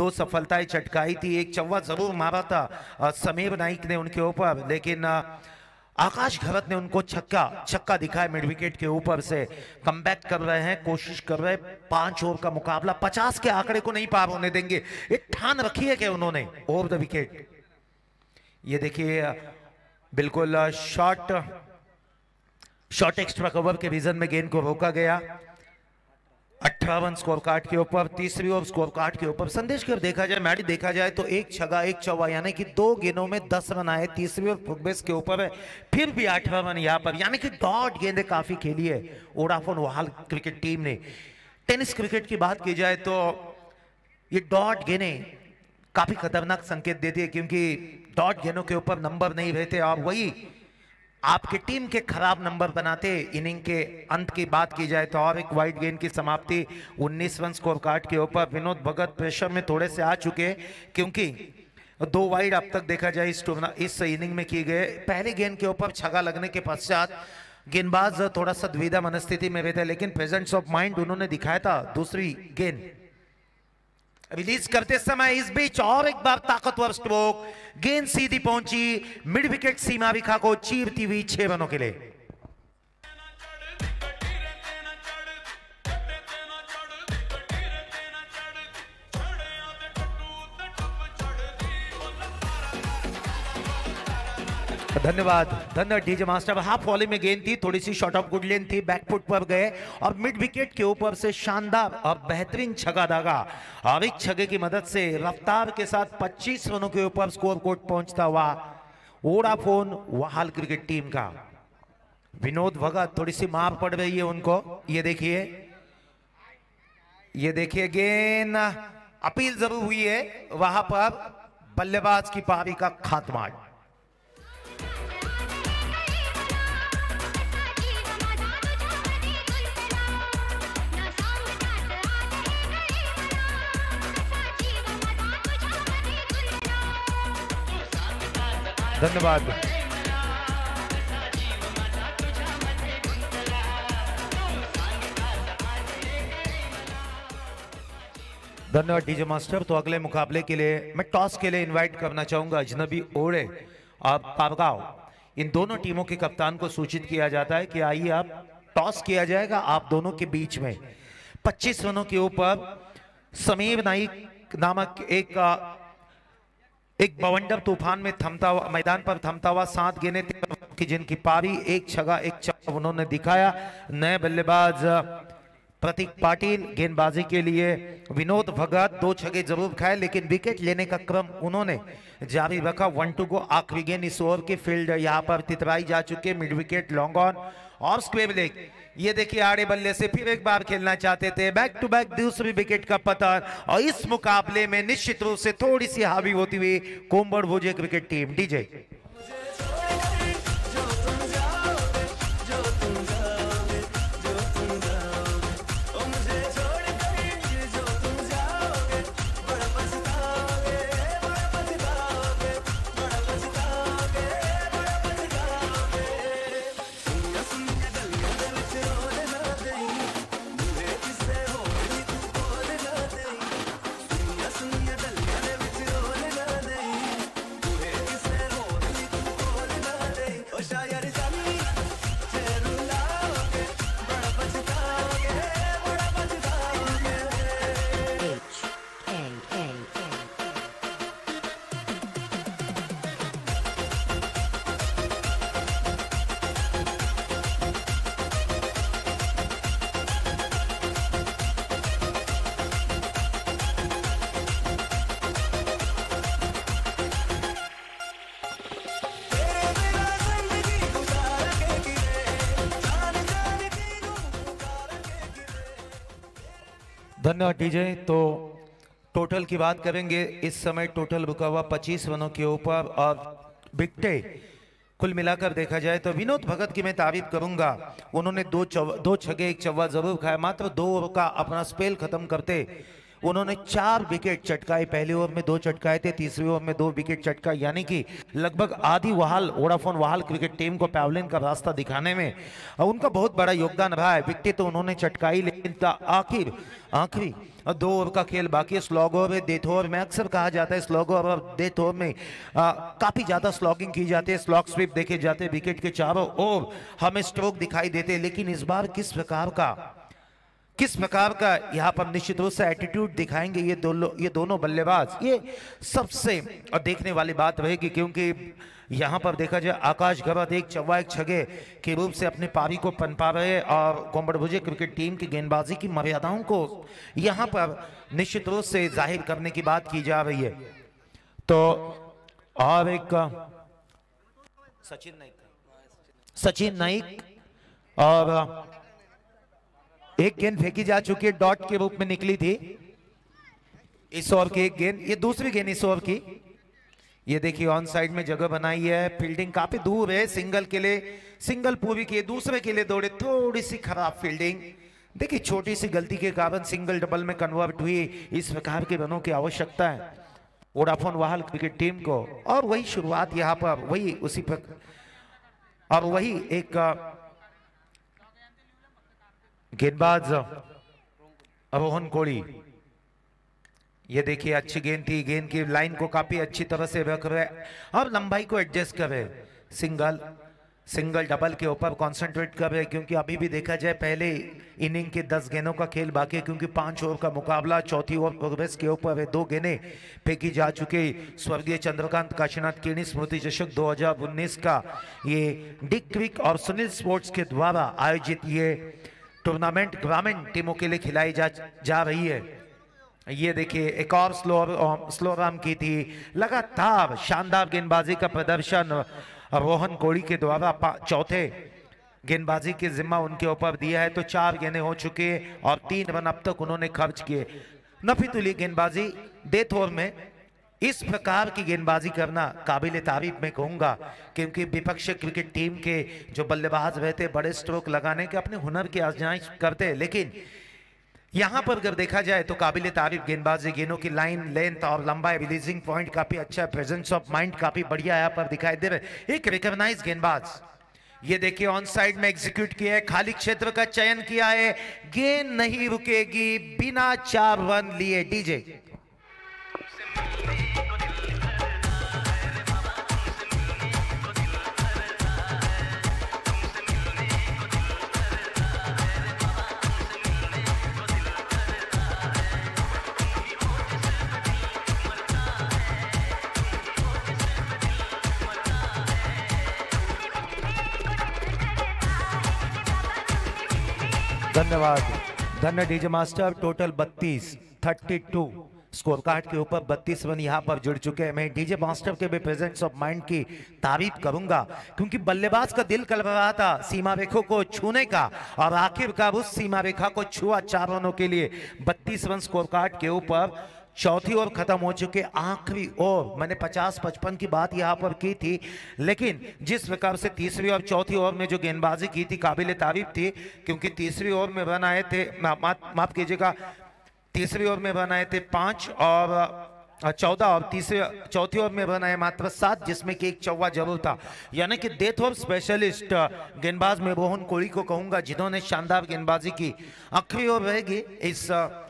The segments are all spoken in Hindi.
दो सफलताएं चटकाई थी, एक चौवा जरूर मारा था समीर नाइक ने उनके ऊपर, लेकिन आकाश घरत ने उनको छक्का दिखाया मिड विकेट के ऊपर से। कमबैक कर रहे हैं, कोशिश कर रहे हैं, 5 ओवर का मुकाबला, 50 के आंकड़े को नहीं पार होने देंगे, एक ठान रखी है कि उन्होंने ओवर द विकेट। ये देखिए बिल्कुल शॉर्ट एक्स्ट्रा कवर के रीजन में गेंद को रोका गया। 18 रन स्कोर कार्ड के ऊपर, तीसरी ओवर स्कोर कार्ड के ऊपर। संदेश कर देखा जाए, मैच देखा जाए तो एक छक्का एक चौवा, यानी कि 2 गेंदों में 10 रन आए। तीसरी ओवर फुटबेस के ऊपर है, फिर भी 18 रन यहां पर, यानी कि डॉट गेंदें काफी खेली है वोडाफोन वहाल क्रिकेट टीम ने। टेनिस क्रिकेट की बात की जाए तो ये डॉट गेंदें काफी खतरनाक संकेत देती है, क्योंकि डॉट गेंदों के ऊपर नंबर नहीं रहते और वही आपके टीम के खराब नंबर बनाते। इनिंग के अंत की बात की जाए तो और एक वाइड गेंद की समाप्ति 19 रन स्कोर कार्ड के ऊपर। विनोद भगत प्रेशर में थोड़े से आ चुके, क्योंकि 2 वाइड अब तक देखा जाए इस इनिंग में की गए। पहले गेंद के ऊपर छक्का लगने के पश्चात गेंदबाज थोड़ा सा द्विधा मनस्थिति में रहते, लेकिन प्रेजेंस ऑफ माइंड उन्होंने दिखाया था। दूसरी गेंद रिलीज करते समय इस बीच और एक बार ताकतवर स्ट्रोक, गेंद सीधी पहुंची मिड विकेट सीमा रेखा को चीरती हुई 6 रनों के लिए। धन्यवाद डीजे मास्टर। हाफ वॉली में गेंद थी, थोड़ी सी शॉर्ट ऑफ गुड लेंथ थी, बैकफुट पर गए और मिड विकेट के ऊपर से शानदार और बेहतरीन छक्का दागा और एक छक्के की मदद से रफ्तार के साथ 25 रनों के ऊपर स्कोर कोर्ट पहुंचता हुआ वोडाफोन वहाल क्रिकेट टीम का। विनोद भगत थोड़ी सी मार पड़ रही है उनको, ये देखिए गेंद अपील जरूर हुई है, वहां पर बल्लेबाज की पारी का खात्मा। धन्यवाद डीजे मास्टर। तो अगले मुकाबले के लिए मैं टॉस के लिए इनवाइट करना चाहूंगा अजनबी ओड़े और पारगांव, इन दोनों टीमों के कप्तान को सूचित किया जाता है कि आइए आप टॉस किया जाएगा आप दोनों के बीच में। 25 रनों के ऊपर समीर नाइक नामक एक बवंडर तूफान में मैदान पर थमता हुआ 7 गेंदें की जिनकी पारी, एक छक्का एक चौका उन्होंने दिखाया। नए बल्लेबाज प्रतीक पाटिल गेंदबाजी के लिए, विनोद भगत 2 छक्के जरूर खाए, लेकिन विकेट लेने का क्रम उन्होंने जारी रखा। 1 टू गो आखिरी गेंद इस ओवर की फील्ड यहां पर तितराई जा चुके, मिड विकेट लॉन्ग ऑन और स्क्वेयर लेग। ये देखिए आड़े बल्ले से फिर एक बार खेलना चाहते थे, बैक टू बैक दूसरी विकेट का पतन, और इस मुकाबले में निश्चित रूप से थोड़ी सी हावी होती हुई कोम्बड़ भुजे क्रिकेट टीम। डीजे धन्यवाद डीजे। तो टोटल की बात करेंगे, इस समय टोटल रुका हुआ 25 रनों के ऊपर और विकेटें कुल मिलाकर देखा जाए तो विनोद भगत की मैं तारीफ करूंगा, उन्होंने 2 छक्के 1 चौवा जरूर खाया, मात्र 2 ओवर का अपना स्पेल खत्म करते उन्होंने 4 विकेट चटकाए। पहले ओवर में 2 चटकाए थे, तीसरी ओवर में 2 विकेट चटकाए, यानी कि लगभग आधी वोडाफोन वाहल क्रिकेट टीम को पैवलिन का रास्ता दिखाने में उनका बहुत बड़ा योगदान रहा है। विकेट तो उन्होंने चटकाई, लेकिन आखिरी 2 ओवर का खेल बाकी है। स्लॉग ओवर में, डेथ ओवर में अक्सर कहा जाता है स्लॉग ओवर और डेथ ओवर में काफी ज्यादा स्लॉगिंग की जाती है, स्लॉग स्वीप देखे जाते हैं, विकेट के चारों ओर हमें स्ट्रोक दिखाई देते हैं। लेकिन इस बार किस प्रकार का यहाँ पर निश्चित रूप से एटीट्यूड दिखाएंगे ये दोनों बल्लेबाज, ये सबसे देखने वाली बात रहेगी। क्योंकि यहाँ पर देखा जाए आकाश गहलोत एक चौवा एक छगे के रूप से अपनी पारी को पनपा रहे और कोम्बडभुजे क्रिकेट टीम की गेंदबाजी की मर्यादाओं को यहाँ पर निश्चित रूप से जाहिर करने की बात की जा रही है। तो और एक सचिन नाइक और एक गेंद फेंकी जा चुकी है, डॉट के रूप में निकली थी इस ओवर की एक गेंद, ये दूसरी गेंद इस ओवर की। ये देखिए ऑन साइड में जगह बनाई है, फील्डिंग काफी दूर है, सिंगल पूरी की, दूसरे के लिए दौड़े, थोड़ी सी खराब फील्डिंग। देखिए छोटी सी गलती के कारण सिंगल डबल में कन्वर्ट हुई। इस प्रकार के रनों की आवश्यकता है वोडाफोन वाहल क्रिकेट टीम को, और वही शुरुआत यहाँ पर वही उसी प्रकार और वही एक गेंदबाज रोहन कोहली, ये देखिए अच्छी गेंद थी, गेंद की लाइन को काफी अच्छी तरह से रख रहे और लंबाई को एडजस्ट कर रहे, सिंगल डबल के ऊपर कंसंट्रेट कर रहे। क्योंकि अभी भी देखा जाए पहले इनिंग के 10 गेंदों का खेल बाकी है, क्योंकि 5 ओवर का मुकाबला, चौथी ओवर प्रोग्रेस के ऊपर है। 2 गेंदें फेंकी जा चुकी। स्वर्गीय चंद्रकांत काशीनाथ किणी स्मृति चषक 2019 का ये डिक क्रिक और सुनील स्पोर्ट्स के द्वारा आयोजित ये टूर्नामेंट ग्रामीण टीमों के लिए खिलाई जा रही है। ये देखिए एक और स्लो राम की थी। लगातार शानदार गेंदबाजी का प्रदर्शन रोहन कोहली के द्वारा चौथे गेंदबाजी की जिम्मा उनके ऊपर दिया है। तो 4 गेंदें हो चुके हैं और 3 रन अब तक उन्होंने खर्च किए। नफीतुली गेंदबाजी डेथ ओवर में इस प्रकार की गेंदबाजी करना काबिल तारीफ मैं कहूंगा, क्योंकि विपक्ष क्रिकेट टीम के जो बल्लेबाज रहते बड़े स्ट्रोक लगाने के अपने हुनर की आजमाइश करते हैं। लेकिन यहां पर अगर देखा जाए तो काबिल तारीफ गेंदबाजी, गेंदों की लाइन लेंथ और लंबाई, रिलीजिंग पॉइंट काफी अच्छा, प्रेजेंस ऑफ माइंड काफी बढ़िया यहाँ पर दिखाई दे रहे। एक रिकॉग्नाइज गेंदबाज, ये देखिए ऑन साइड में एग्जीक्यूट किया है, खाली क्षेत्र का चयन किया है, गेंद नहीं रुकेगी बिना 4 रन लिए। डीजे धन्यवाद, धन्य DJ master. Total 32 score card के ऊपर 32 रन यहाँ पर जुड़ चुके हैं। मैं डीजे मास्टर के भी प्रेजेंस ऑफ माइंड की तारीफ करूंगा, क्योंकि बल्लेबाज का दिल कल रहा था सीमा रेखा को छूने का, और आखिरकार उस सीमा रेखा को छुआ 4 रनों के लिए। 32 रन स्कोर कार्ड के ऊपर। चौथी ओवर खत्म हो चुके, आखिरी ओवर मैंने 50-55 की बात यहाँ पर की थी, लेकिन जिस प्रकार से तीसरी और चौथी ओवर में जो गेंदबाजी की थी काबिल तारीफ थी। क्योंकि तीसरी ओवर में रन आए थे, माफ कीजिएगा, तीसरी ओवर में रन आए थे 5 और 14 और चौथी ओवर में रन आए मात्र 7, जिसमें कि एक चौवा जरूर था। यानी कि डेथ ओवर स्पेशलिस्ट गेंदबाज में रोहन कोहली को कहूंगा, जिन्होंने शानदार गेंदबाजी की। आखिरी ओवर रहेगी इस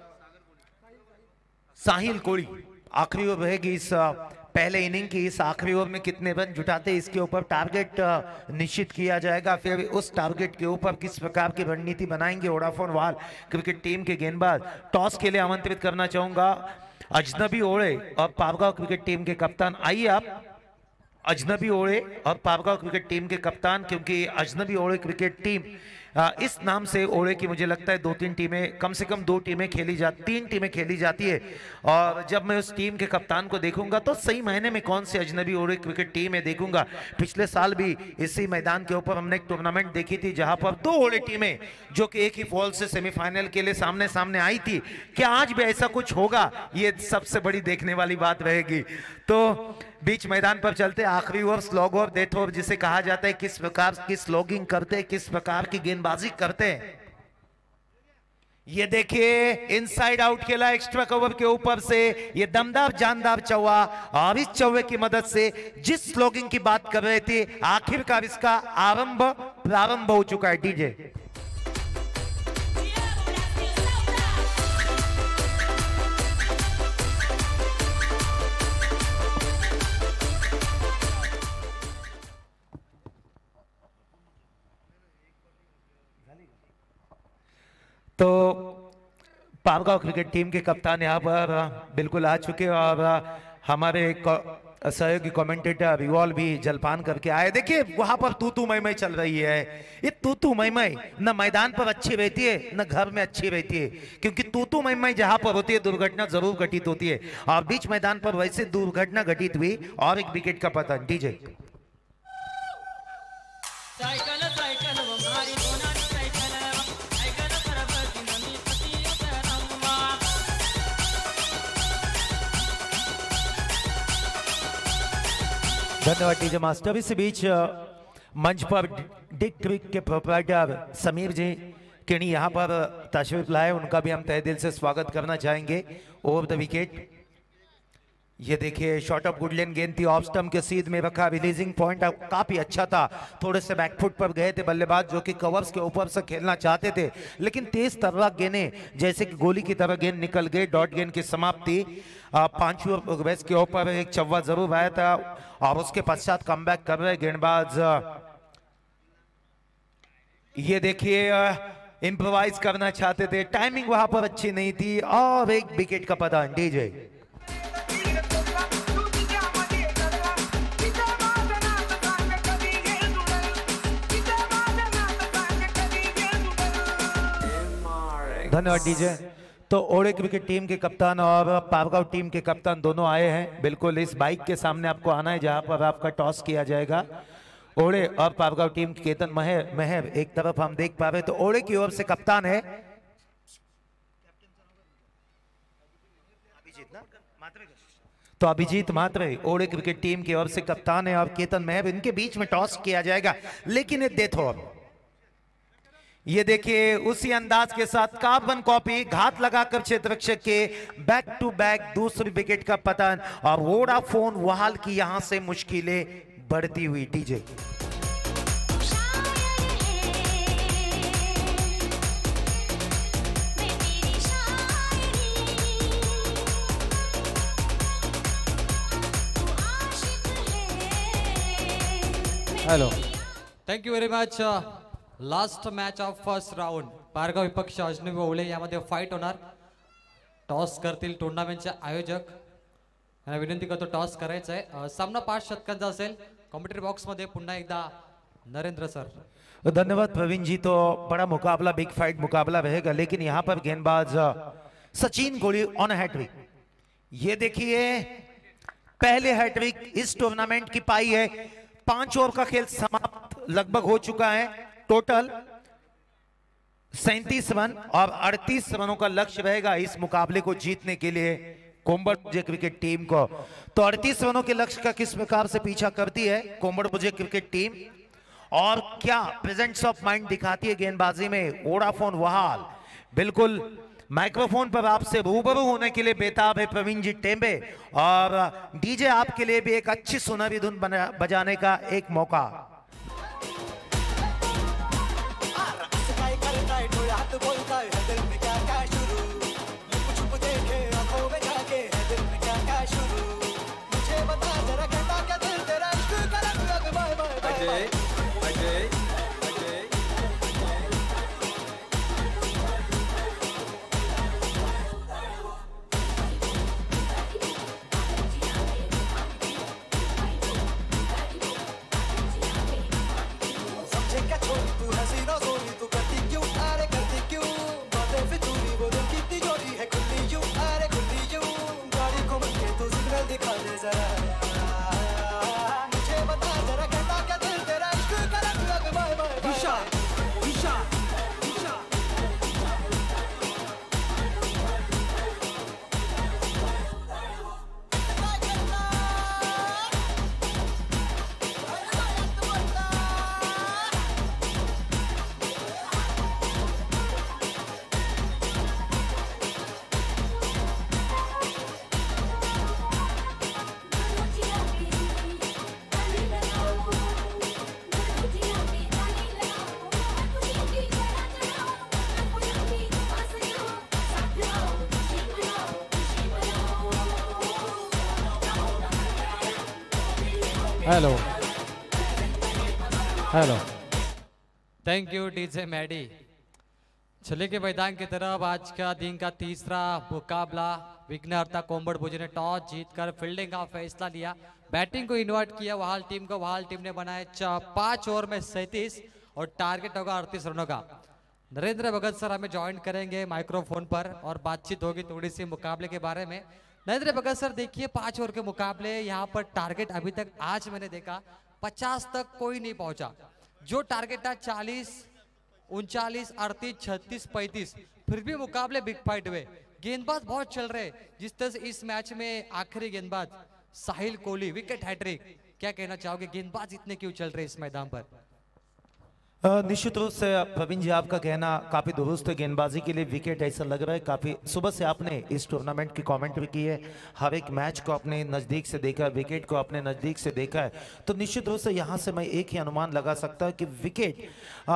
साहिल कोहली, आखिरी ओवर रहेगी इस पहले इनिंग की। इस आखिरी ओवर में कितने रन जुटाते इसके ऊपर टारगेट निश्चित किया जाएगा। फिर उस टारगेट के ऊपर किस प्रकार की रणनीति बनाएंगे वोडाफोन वाहल क्रिकेट टीम के गेंदबाज। टॉस के लिए आमंत्रित करना चाहूंगा अजनबी ओड़े और पारगांव क्रिकेट टीम के कप्तान। आइए आप अजनबी ओड़े और पारगांव क्रिकेट टीम के कप्तान, क्योंकि अजनबी ओड़े क्रिकेट टीम इस नाम से ओड़े की मुझे लगता है 2-3 टीमें, कम से कम 2 टीमें खेली जाती, 3 टीमें खेली जाती है। और जब मैं उस टीम के कप्तान को देखूंगा तो सही मायने में कौन सी अजनबी ओड़े क्रिकेट टीम है देखूंगा। पिछले साल भी इसी मैदान के ऊपर हमने एक टूर्नामेंट देखी थी, जहां पर 2 ओड़े टीमें जो कि एक ही फॉल से सेमीफाइनल के लिए सामने सामने आई थी। क्या आज भी ऐसा कुछ होगा, ये सबसे बड़ी देखने वाली बात रहेगी। तो बीच मैदान पर चलते, आखिरी over slog over, death over जिसे कहा जाता है, किस प्रकार की स्लॉगिंग करते हैं, किस प्रकार की गेंदबाजी करते हैं, ये देखिए इनसाइड आउट खेला एक्स्ट्रा कवर के ऊपर से, ये दमदार जानदार चौवा, और इस चौवे की मदद से जिस स्लोगन की बात कर रहे थे आखिरकार इसका प्रारंभ हो चुका है। डीजे तो पारगांव क्रिकेट टीम के कप्तान यहाँ पर बिल्कुल आ चुके और हमारे सहयोगी कमेंटेटर रिवॉल भी जलपान करके आए। देखिए वहां पर तू मई चल रही है। ये तू मई न मैदान पर अच्छी रहती है न घर में अच्छी रहती है, क्योंकि तू मई जहां पर होती है दुर्घटना जरूर घटित होती है, और बीच मैदान पर वैसे दुर्घटना घटित हुई और एक विकेट का पतन। डीजे धन्यवाद डीजे मास्टर। इस बीच मंच पर डिक ट्रिक के प्रोप्राइटर समीर जी किणी यहाँ पर तशरीफ लाए, उनका भी हम तहे दिल से स्वागत करना चाहेंगे। ओवर द विकेट ये देखिए शॉट ऑफ गुडलैंड गेंद थी, ऑफ स्टंप के सीध में रखा, रिलीजिंग पॉइंट काफी अच्छा था। थोड़े से बैकफुट पर गए थे बल्लेबाज जो कि कवर्स के ऊपर से खेलना चाहते थे, लेकिन तेज तर्राक गेंदें जैसे कि गोली की तरह गेंद निकल गई। डॉट गेंद की समाप्ति। पांचवी बेस के ऊपर एक चौवा जरूर आया था और उसके पश्चात कमबैक कर रहे गेंदबाज। ये देखिए इंप्रोवाइज करना चाहते थे, टाइमिंग वहां पर अच्छी नहीं थी और एक विकेट का पतन। डीजे धन्यवाद डीजे। तो ओड़े क्रिकेट टीम के कप्तान और पारगांव टीम के कप्तान दोनों आए हैं। बिल्कुल इस बाइक के सामने आपको आना है जहां पर आपका टॉस किया जाएगा। ओड़े और पारगांव टीम केतन महर एक तरफ हम देख पा रहे, तो ओड़े की ओर से कप्तान है तो अभिजीत मात्रे ओड़े क्रिकेट टीम की ओर से कप्तान है, और केतन महर, इनके बीच में टॉस किया जाएगा। लेकिन एक डेथ ओवर, ये देखिए उसी अंदाज के साथ कार्बन कॉपी घात लगाकर क्षेत्ररक्षक के बैक टू बैक दूसरी विकेट का पतन, और वोडाफोन वहाल की यहां से मुश्किलें बढ़ती हुई। DJ hello, thank you very much. Last match of first round Pargaon विपक्ष अजनबी ओवळे यामध्ये फाईट होणार। टॉस करतील टुर्नामेंटचे आयोजक, यांना विनंती करतो टॉस करायचा आहे। सामना 5 षटकांचा असेल। कॉमेंट्री बॉक्स मध्ये पुन्हा एकदा नरेंद्र सर। धन्यवाद प्रवीण जी। तो बड़ा मुकाबला, बिग फाइट मुकाबला रहेगा, लेकिन यहाँ पर गेंदबाज सचिन गोली ऑन हैट्रिक। ये देखिए पहले हैट्रिक इस टूर्नामेंट की पाई है। 5 ओवर का खेल समाप्त लगभग हो चुका है। टोटल 37 रन और 38 रनों का लक्ष्य रहेगा इस मुकाबले को जीतने के लिए कोम्बड़पुजे क्रिकेट टीम को। तो 38 रनों के लक्ष्य का किस प्रकार से पीछा करती है कोम्बड़पुजे क्रिकेट टीम, और क्या प्रेजेंस ऑफ माइंड दिखाती है गेंदबाजी में वोडाफोन वहाल। बिल्कुल माइक्रोफोन पर आपसे रूबरू होने के लिए बेताब है प्रवीण जी टेम्बे, और डीजे आपके लिए भी एक अच्छी सुनहरी धुन बजाने का एक मौका। Hello hello, thank you DJ Maddy. चले के मैदान की तरफ आज का दिन का तीसरा मुकाबला। विघ्नहर्ता कोम्बड़ भुज ने टॉस जीतकर फील्डिंग का फैसला लिया, बैटिंग को इन्वाइट किया वहाल टीम को। वहाल टीम ने बनाए 5 ओवर में 37 और टारगेट होगा 38 रनों का। नरेंद्र भगत सर हमें ज्वाइन करेंगे माइक्रोफोन पर और बातचीत होगी थोड़ी सी मुकाबले के बारे में। नरेंद्र भगत सर, देखिए 5 ओवर के मुकाबले यहाँ पर टारगेट अभी तक आज मैंने देखा 50 तक कोई नहीं पहुंचा। जो टारगेट था 40, 39, 38, 36, 35, फिर भी मुकाबले बिग फाइट हुए। गेंदबाज बहुत चल रहे, जिस तरह से इस मैच में आखिरी गेंदबाज साहिल कोहली विकेट हैट्रिक, क्या कहना चाहोगे? गेंदबाज इतने क्यों चल रहे इस मैदान पर? निश्चित रूप से प्रवीण जी आपका कहना काफी दुरुस्त है। गेंदबाजी के लिए विकेट ऐसा लग रहा है काफी। सुबह से आपने इस टूर्नामेंट की कमेंट्री की है, हर एक मैच को अपने नजदीक से देखा है, विकेट को अपने नजदीक से देखा है, तो निश्चित रूप से यहाँ से मैं एक ही अनुमान लगा सकता हूँ कि विकेट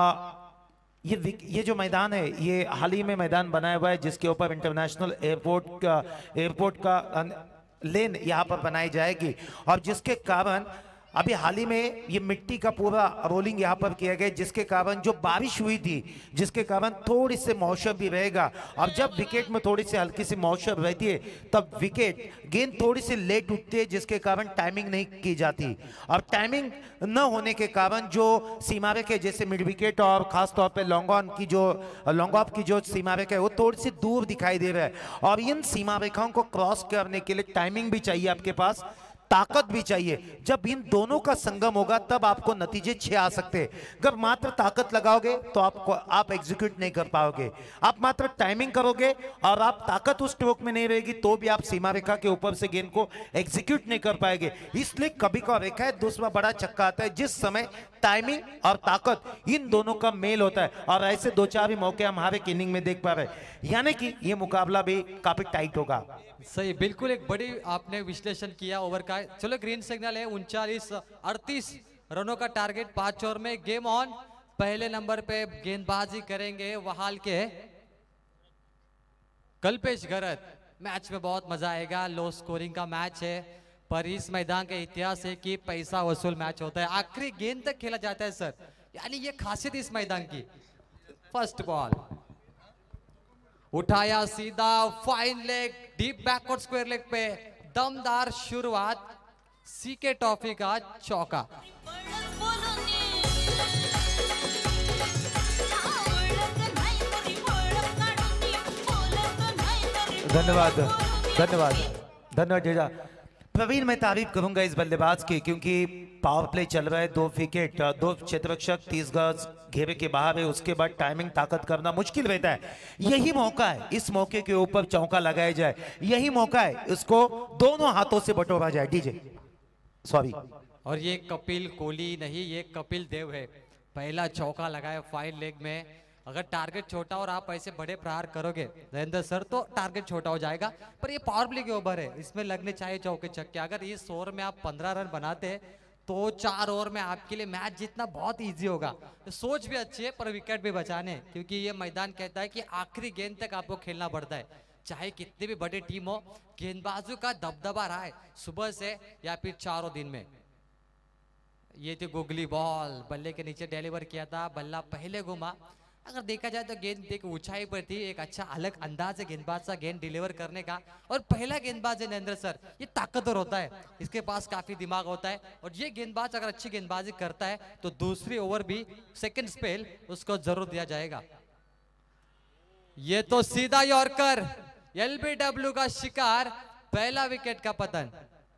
ये जो मैदान है ये हाल ही में मैदान बनाया हुआ है, जिसके ऊपर इंटरनेशनल एयरपोर्ट का लेन यहाँ पर बनाई जाएगी, और जिसके कारण अभी हाल ही में ये मिट्टी का पूरा रोलिंग यहाँ पर किया गया, जिसके कारण जो बारिश हुई थी, जिसके कारण थोड़ी सी मौसम भी रहेगा। और जब विकेट में थोड़ी सी हल्की सी मौसम रहती है तब विकेट गेंद थोड़ी सी लेट उठती है, जिसके कारण टाइमिंग नहीं की जाती। और टाइमिंग न होने के कारण जो सीमा रेखा है, जैसे मिड विकेट और खासतौर पर लॉन्ग ऑफ की जो सीमा रेखा है वो थोड़ी सी दूर दिखाई दे रहा है। और इन सीमा रेखाओं को क्रॉस करने के लिए टाइमिंग भी चाहिए, आपके पास ताकत भी चाहिए। जब इन दोनों का संगम होगा तब आपको नतीजे 6 आ सकते हैं। अगर मात्र ताकत लगाओगे तो आप एग्जीक्यूट नहीं कर पाओगे। आप मात्र टाइमिंग करोगे और आप ताकत उस स्ट्रोक में नहीं रहेगी तो भी आप सीमा रेखा के ऊपर से गेंद को एग्जीक्यूट नहीं कर पाएंगे। इसलिए कभी का रेखा है, दूसरा बड़ा छक्का आता है, जिस समय टाइमिंग और ताकत इन दोनों का मेल होता है। और ऐसे 2-4 भी मौके हम हर एक इनिंग में देख पा रहे हैं, यानी कि ये मुकाबला भी काफी टाइट होगा। सही, बिल्कुल एक बड़ी आपने विश्लेषण किया ओवर का। चलो ग्रीन सिग्नल है, 39-38 रनों का टारगेट 5 ओवर में। Game on. पहले नंबर पे गेंदबाजी करेंगे वहाल के कल्पेश गरत। मैच में बहुत मजा आएगा, लो स्कोरिंग का मैच है, पर इस मैदान का इतिहास है कि पैसा वसूल मैच होता है, आखिरी गेंद तक खेला जाता है सर, यानी ये खासियत इस मैदान की। फर्स्ट बॉल उठाया सीधा, fine leg, deep backward square leg पे दमदार शुरुआत, सीके टॉफी का चौका। धन्यवाद धन्यवाद धन्यवाद जीजा। प्रवीण, मैं तारीफ करूंगा इस बल्लेबाज की, क्योंकि पावर प्ले चल रहा है, 2 विकेट, 2 क्षेत्ररक्षक 30 गज घेरे के बाहर है, उसके बाद टाइमिंग ताकत करना मुश्किल रहता है। यही मौका है, इस मौके के ऊपर चौका लगाया जाए, यही मौका है, इसको दोनों हाथों से बटोरा जाए। DJ sorry. और ये कपिल कोहली नहीं, ये कपिल देव है, पहला चौका लगाया फाइन लेग में। अगर टारगेट छोटा और आप ऐसे बड़े प्रहार करोगे नरेंद्र सर तो टारगेट छोटा हो जाएगा, पर ये पावर प्ले के ओवर है, इसमें लगने चाहिए चौके छक्के। अगर इस ओवर में आप 15 रन बनाते हैं तो 4 ओवर में आपके लिए मैच जीतना बहुत इजी होगा। तो सोच भी अच्छी है पर विकेट भी बचाने, क्योंकि ये मैदान कहता है कि आखिरी गेंद तक आपको खेलना पड़ता है, चाहे कितनी भी बड़ी टीम हो। गेंदबाजों का दबदबा रहा है सुबह से या फिर 4 दिन में। ये थी गुगली बॉल, बल्ले के नीचे डिलीवर किया था, बल्ला पहले घुमा। अगर देखा जाए तो गेंद देख ऊंचाई पर थी, एक अच्छा अलग अंदाज है गेंदबाज का गेंद डिलीवर करने का। और पहला गेंदबाज है नरेंद्र सर, ये ताकतवर होता है, इसके पास काफी दिमाग होता है, और ये गेंदबाज अगर अच्छी गेंदबाजी करता है तो दूसरी ओवर भी सेकंड स्पेल उसको जरूर दिया जाएगा। ये तो सीधा यॉर्कर, एलबीडब्ल्यू का शिकार, पहला विकेट का पतन।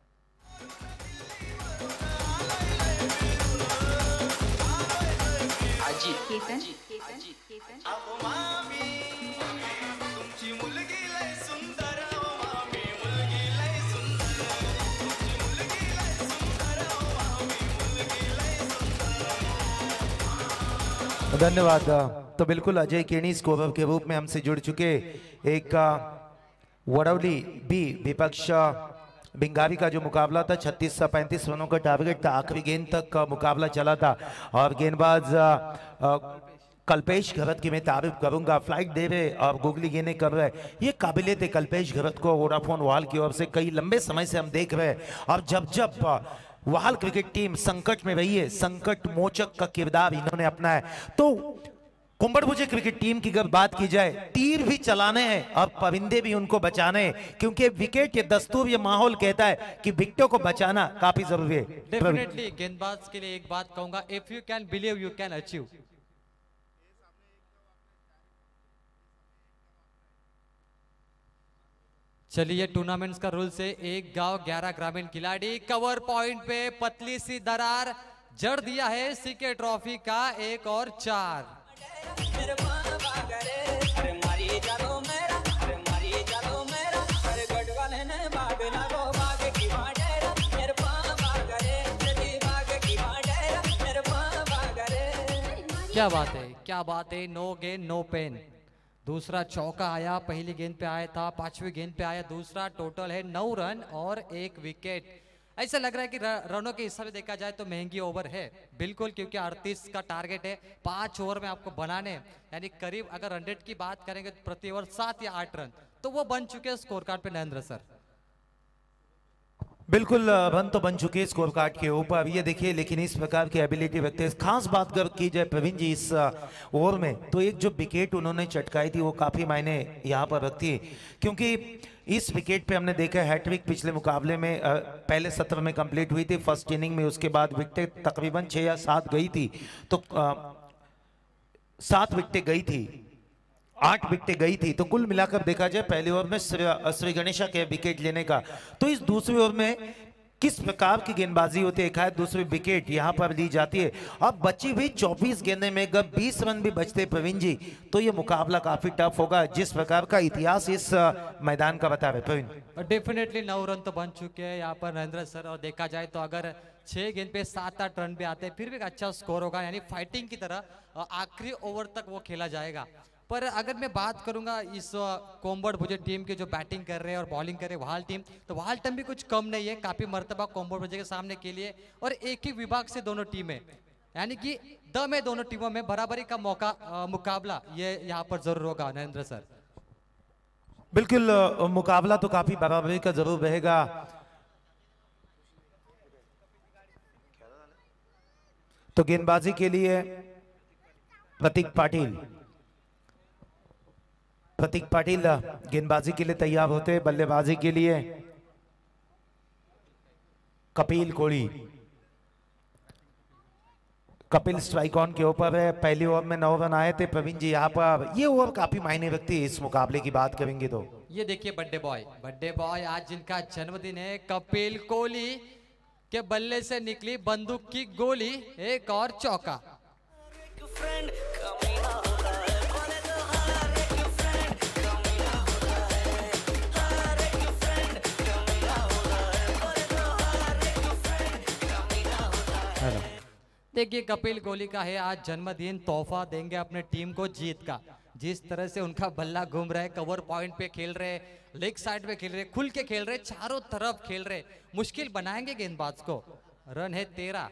धन्यवाद। तो बिल्कुल अजय केनी स्कोरर के रूप में हमसे जुड़ चुके, एक वडौली बी विपक्ष बिंगारी का जो मुकाबला था 36 से 35 रनों का टारगेट था, आखिरी गेंद तक का मुकाबला चला था। और गेंदबाज कल्पेश घरत की मैं तारीफ करूंगा, फ्लाइट दे रहे और गुगली गेंदें कर रहे, ये काबिलियत है कल्पेश घरत को वोडाफोन वाल की ओर से, कई लंबे समय से हम देख रहे हैं। और जब वाहल क्रिकेट टीम संकट में रही है, संकट मोचक का किरदार इन्होंने अपनाया है। तो कुंभड़भुजे क्रिकेट टीम की अगर बात की जाए, तीर भी चलाने हैं और परिंदे भी उनको बचाने हैं, क्योंकि विकेट ये दस्तूर ये माहौल कहता है कि विकेटों को बचाना काफी जरूरी है। डेफिनेटली गेंदबाज के लिए एक बात कहूंगा, if you can believe you can achieve. चलिए टूर्नामेंट्स का रूल से एक गांव 11 ग्रामीण खिलाड़ी, कवर पॉइंट पे पतली सी दरार जड़ दिया है सीके ट्रॉफी का एक और 4। क्या बात है, क्या बात है, नो गेन नो पेन। दूसरा चौका आया, पहली गेंद पे आया था, 5वीं गेंद पे आया दूसरा, टोटल है 9 रन और 1 विकेट। ऐसा लग रहा है कि रनों के हिसाब से देखा जाए तो महंगी ओवर है बिल्कुल, क्योंकि 38 का टारगेट है, 5 ओवर में आपको बनाने, यानी करीब अगर 100 की बात करेंगे तो प्रति ओवर 7 या 8 रन तो वो बन चुके हैं स्कोर कार्ड पे नरेंद्र सर। बिल्कुल रन तो बन चुके स्कोर कार्ड के ऊपर, ये देखिए, लेकिन इस प्रकार की एबिलिटी रखते हैं। खास बात अगर की जाए प्रवीण जी इस ओवर में, तो एक जो विकेट उन्होंने चटकाई थी वो काफी मायने यहाँ पर रखती है, क्योंकि इस विकेट पे हमने देखा हैट्रिक पिछले मुकाबले में पहले सत्र में कंप्लीट हुई थी फर्स्ट इनिंग में, उसके बाद विकेट तकरीबन 6 या 7 गई थी, तो 7 विकेटें गई थी, 8 विकेटें गई थी, तो कुल मिलाकर देखा जाए पहले ओवर में श्री गणेशा के विकेट लेने का, तो इस दूसरे ओवर में किस प्रकार की गेंदबाजी होती है, दूसरी विकेट यहां पर ली जाती है। अब बची हुई 24 गेंदें में अगर 20 रन भी बचते प्रवीण जी, तो ये मुकाबला काफी टफ होगा, जिस प्रकार का इतिहास इस मैदान का बता रहे प्रवीण। डेफिनेटली 9 रन तो बन चुके हैं यहाँ पर नरेंद्र सर, और देखा जाए तो अगर 6 गेंद पे 7-8 रन भी आते हैं फिर भी एक अच्छा स्कोर होगा, यानी फाइटिंग की तरह आखिरी ओवर तक वो खेला जाएगा। पर अगर मैं बात करूंगा इस कुंभड़भुजे टीम के जो बैटिंग कर रहे हैं और बॉलिंग कर रहे हैं वाहल टीम, तो वाहल टीम भी कुछ कम नहीं है, काफी मर्तबा कुंभड़भुजे के सामने के लिए, और एक ही विभाग से दोनों टीमें, यानी कि दम है दोनों टीमों में, बराबरी का मुकाबला ये यहाँ पर जरूर होगा नरेंद्र सर। बिल्कुल मुकाबला तो काफी बराबरी का जरूर रहेगा। तो गेंदबाजी के लिए प्रतीक पाटिल गेंदबाजी के लिए तैयार होते हैं। बल्लेबाजी के लिए कपिल स्ट्राइक ऑन के ऊपर है। पहले ओवर में 9 रन आए थे प्रवीण जी, यहाँ पर ये ओवर काफी मायने रखती है इस मुकाबले की बात करेंगे तो। ये देखिए बर्थडे बॉय आज जिनका जन्मदिन है, कपिल कोहली के बल्ले से निकली बंदूक की गोली, एक और चौका। देखिए कपिल कोहली का है आज जन्मदिन, तोहफा देंगे अपने टीम को जीत का। जिस तरह से उनका बल्ला घूम रहा है, कवर पॉइंट पे खेल रहे, लेग साइड पे खेल रहे, खुल के खेल रहे, चारों तरफ खेल रहे, मुश्किल बनाएंगे गेंदबाज को। रन है 13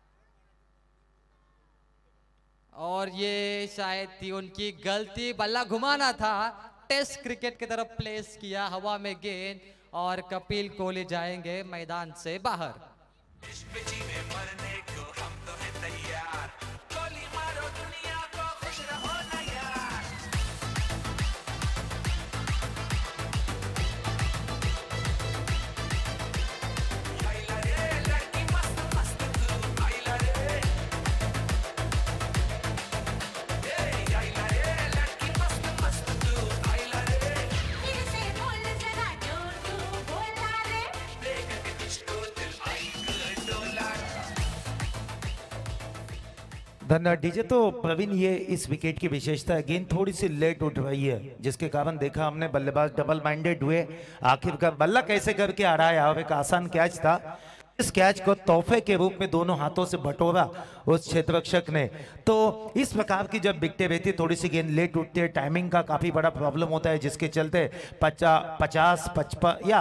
और ये शायद थी उनकी गलती, बल्ला घुमाना था, टेस्ट क्रिकेट की तरफ प्लेस किया, हवा में गेंद, और कपिल कोहली जाएंगे मैदान से बाहर। धन्यवाद डीजे। तो प्रवीण ये इस विकेट की विशेषता है, गेंद थोड़ी सी लेट उठ रही है, जिसके कारण देखा हमने बल्लेबाज डबल माइंडेड हुए, आखिरकार बल्ला कैसे करके आ रहा है, और एक आसान कैच था, इस कैच को तोहफे के रूप में दोनों हाथों से बटोरा उस क्षेत्ररक्षक ने। तो इस प्रकार की जब विकेटें रहती है, थोड़ी सी गेंद लेट उठती है, टाइमिंग का काफी बड़ा प्रॉब्लम होता है, जिसके चलते 50, 55 या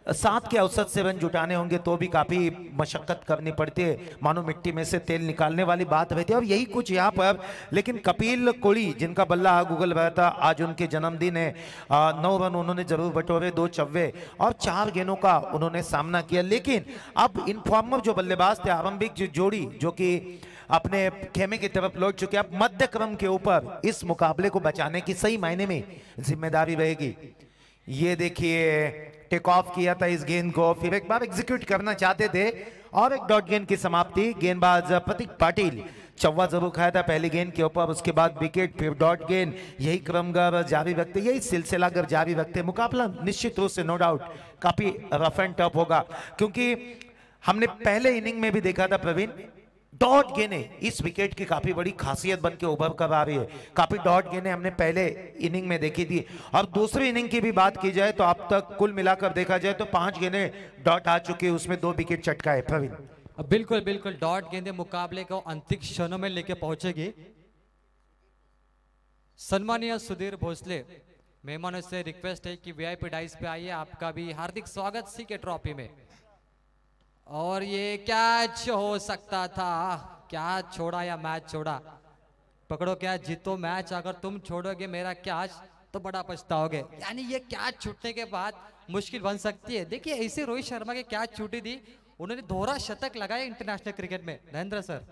7 के औसत से रन जुटाने होंगे तो भी काफी मशक्कत करनी पड़ती है, मानो मिट्टी में से तेल निकालने वाली बात रहती है। और यही कुछ यहाँ पर, लेकिन कपिल कोहली जिनका बल्ला गूगल रहा था, आज उनके जन्मदिन है। 9 रन उन्होंने जरूर बटोरे, 2 चौवे और 4 गेंदों का उन्होंने सामना किया। लेकिन अब इनफॉर्मर जो बल्लेबाज थे, आरंभिक जोड़ी जो कि अपने खेमे की तरफ लौट चुके, अब मध्य क्रम के ऊपर इस मुकाबले को बचाने की सही मायने में जिम्मेदारी रहेगी। ये देखिए टेक ऑफ किया था इस गेंद को, फिर एक बार एग्जीक्यूट करना चाहते थे और एक डॉट गेंद की समाप्ति। गेंदबाज प्रतीक पाटिल चौवा जरूर खाया था पहली गेंद के ऊपर, उसके बाद विकेट, फिर डॉट गेंद। यही क्रम जारी रखते, यही सिलसिला अगर जारी रखते, मुकाबला निश्चित रूप से नो डाउट काफी रफ एंड टफ होगा। क्योंकि हमने पहले इनिंग में भी देखा था प्रवीण, डॉट गेंदें इस विकेट की काफी बड़ी खासियत बन के उभर कर आ रही है। काफी डॉट गेंदें हमने पहले इनिंग में देखी थी। और दूसरी इनिंग की भी बात की जाए तो अब तक कुल मिलाकर देखा जाए तो 5 गेंदें डॉट आ चुकी है, उसमें 2 विकेट चटकाए प्रवीण। बिल्कुल बिल्कुल, डॉट गेंदें मुकाबले को अंतिम क्षणों में लेके पहुंचेगी। सम्मानीय सुधीर भोसले, मेहमानों से रिक्वेस्ट है कि वीआईपी डाइस पे आइए, आपका भी हार्दिक स्वागत सीके ट्रॉफी में। और ये कैच हो सकता था, क्या छोड़ा या मैच छोड़ा, पकड़ो क्या जीतो मैच, अगर तुम छोड़ोगे मेरा कैच तो बड़ा पछताओगे। यानी ये कैच छूटने के बाद मुश्किल बन सकती है। देखिए ऐसे रोहित शर्मा के कैच छूटी थी, उन्होंने दोहरा शतक लगाया इंटरनेशनल क्रिकेट में। नरेंद्र सर,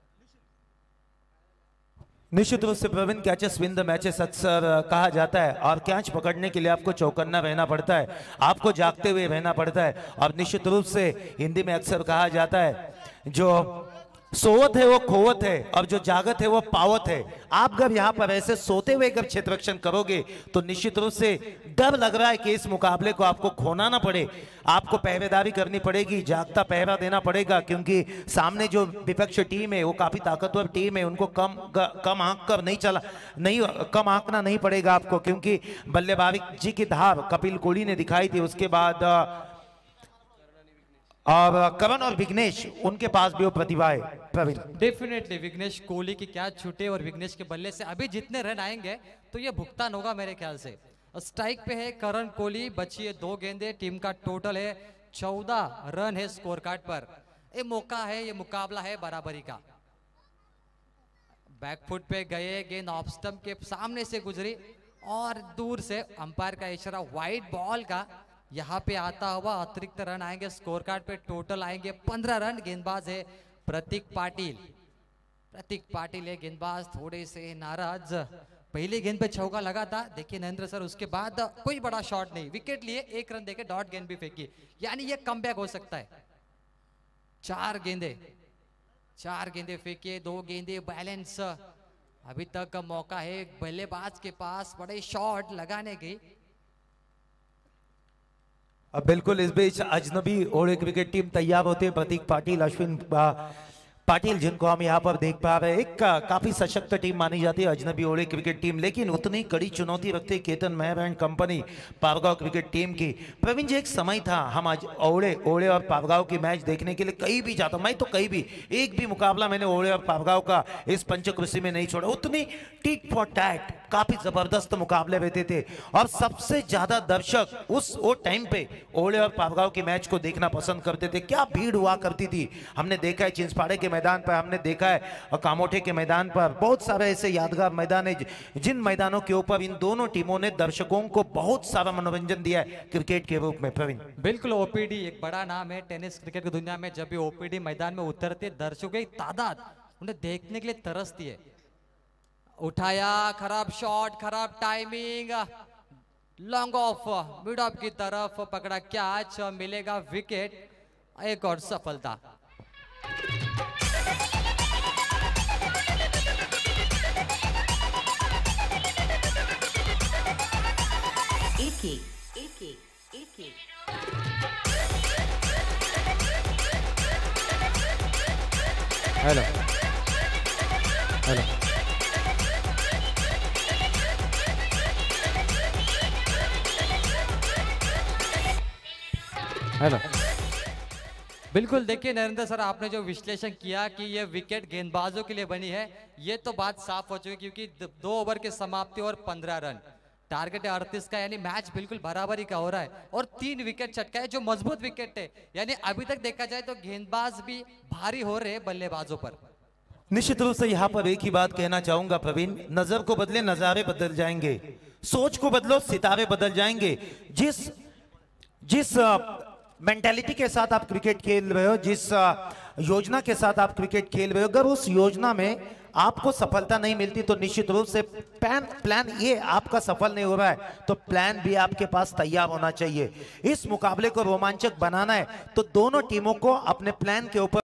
निश्चित रूप से Praveen, catches win the matches अक्सर कहा जाता है और कैच पकड़ने के लिए आपको चौकन्ना रहना पड़ता है, आपको जागते हुए रहना पड़ता है। और निश्चित रूप से हिंदी में अक्सर कहा जाता है जो सोवत है वो खोवत है और जो जागत है वो पावत है। आप अगर यहाँ पर ऐसे सोते हुए अगर क्षेत्ररक्षण करोगे तो निश्चित रूप से डर लग रहा है कि इस मुकाबले को आपको खोना ना पड़े, आपको पहरेदारी करनी पड़ेगी, जागता पहरा देना पड़ेगा। क्योंकि सामने जो विपक्ष टीम है वो काफी ताकतवर टीम है, उनको कम आंक कर नहीं कम आंकना नहीं पड़ेगा आपको। क्योंकि बल्लेबाजी की धार कपिल कोहली ने दिखाई थी, उसके बाद और करण और विघ्नेश, उनके पास भी वो प्रतिभा है प्रवीण। डेफिनेटली विघ्नेश कोहली की कैच छूटे और विघ्नेश के बल्ले से अभी जितने रन आएंगे तो ये भुगतान होगा मेरे ख्याल से। स्ट्राइक पे है करण कोहली, बची है 2 गेंदें, टीम का टोटल है 14 रन है स्कोर कार्ड पर। ये मौका है, ये मुकाबला है बराबरी का। बैकफुट पे गए, गेंद ऑफ स्टंप के सामने से गुजरी और दूर से अंपायर का इशारा वाइड बॉल का, यहाँ पे आता हुआ अतिरिक्त रन आएंगे स्कोर कार्ड पे। टोटल आएंगे 15 रन। गेंदबाज है प्रतीक पाटिल, प्रतीक पाटिल है गेंदबाज, थोड़े से नाराज। पहली गेंद पे चौका लगा था, देखिए नरेंद्र सर, उसके बाद कोई बड़ा शॉट नहीं, विकेट लिए, 1 रन देके डॉट गेंद भी फेंकी, यानी ये कमबैक हो सकता है। 4 गेंदे फेंकिए, 2 गेंदे बैलेंस। अभी तक मौका है बल्लेबाज के पास बड़े शॉट लगाने की। अब बिल्कुल इस बीच अजनबी और एक क्रिकेट टीम तैयार होते हैं, प्रतीक पाटिल, अश्विन पाटिल, जिनको हम यहाँ पर देख पा रहे हैं। एक काफी सशक्त टीम मानी जाती है अजनबी ओड़े क्रिकेट टीम, लेकिन उतनी कड़ी चुनौती रखते हैं Ketan Mehar and company Pargaon cricket team की। प्रवीण जी, एक समय था हम आज ओड़े और पारगांव की मैच देखने के लिए कहीं भी जाता, मैं तो कहीं भी, एक भी मुकाबला मैंने ओड़े और पारगांव का इस पंचक्रोशी में नहीं छोड़ा। उतनी टिट फॉर टैट काफी जबरदस्त मुकाबले रहते थे और सबसे ज्यादा दर्शक वो टाइम पे ओड़े और पारगांव की मैच को देखना पसंद करते थे। क्या भीड़ हुआ करती थी, हमने देखा है चिंचपाड़े के मैदान पर, हमने देखा है कामोठे के मैदान पर, बहुत सारे ऐसे यादगार मैदान है जिन मैदानों के ऊपर इन दोनों टीमों ने दर्शकों को बहुत सारा मनोरंजन दिया है क्रिकेट के रूप में। प्रवीण, बिल्कुल, ओपीडी एक बड़ा नाम है टेनिस क्रिकेट की दुनिया में। जब भी ओपीडी मैदान में उतरते, दर्शकों की तादाद उन्हें देखने के लिए तरसती है। उठाया, खराब शॉट, खराब timing, long off mid off की तरफ पकड़ा कैच, मिलेगा विकेट, एक और सफलता। Hello hello, hello. बिल्कुल, देखिए नरेंद्र सर, आपने जो विश्लेषण किया कि ये विकेट गेंदबाजों के लिए बनी है, ये तो बात साफ हो चुकी, क्योंकि 2 ओवर की समाप्ति और 15 रन। टारगेट है 38 का, यानी मैच बिल्कुल बराबरी का हो रहा है और 3 विकेट चटका है जो मजबूत विकेट है, यानी अभी तक देखा जाए तो गेंदबाज भी भारी हो रहे बल्लेबाजों पर। निश्चित रूप से यहाँ पर एक ही बात कहना चाहूंगा प्रवीण, नजर को बदले नजारे बदल जाएंगे, सोच को बदलो सितारे बदल जाएंगे। जिस मेंटालिटी के साथ आप क्रिकेट खेल रहे हो, जिस योजना के साथ आप क्रिकेट खेल रहे हो, अगर उस योजना में आपको सफलता नहीं मिलती तो निश्चित रूप से प्लान ये आपका सफल नहीं हो रहा है तो प्लान भी आपके पास तैयार होना चाहिए। इस मुकाबले को रोमांचक बनाना है तो दोनों टीमों को अपने प्लान के ऊपर